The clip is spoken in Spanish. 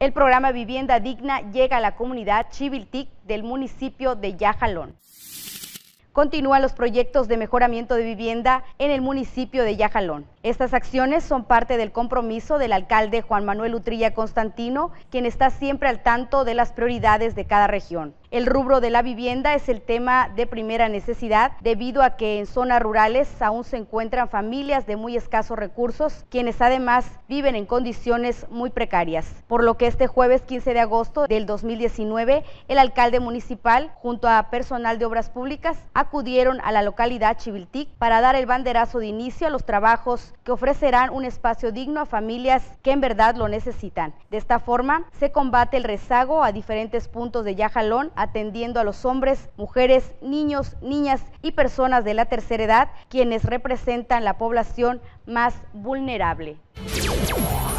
El programa Vivienda Digna llega a la comunidad Chiviltic del municipio de Yajalón. Continúan los proyectos de mejoramiento de vivienda en el municipio de Yajalón. Estas acciones son parte del compromiso del alcalde Juan Manuel Utrilla Constantino, quien está siempre al tanto de las prioridades de cada región. El rubro de la vivienda es el tema de primera necesidad, debido a que en zonas rurales aún se encuentran familias de muy escasos recursos, quienes además viven en condiciones muy precarias. Por lo que este jueves 15 de agosto del 2019, el alcalde municipal, junto a personal de obras públicas, acudieron a la localidad Chiviltic para dar el banderazo de inicio a los trabajos que ofrecerán un espacio digno a familias que en verdad lo necesitan. De esta forma, se combate el rezago a diferentes puntos de Yajalón, atendiendo a los hombres, mujeres, niños, niñas y personas de la tercera edad, quienes representan la población más vulnerable.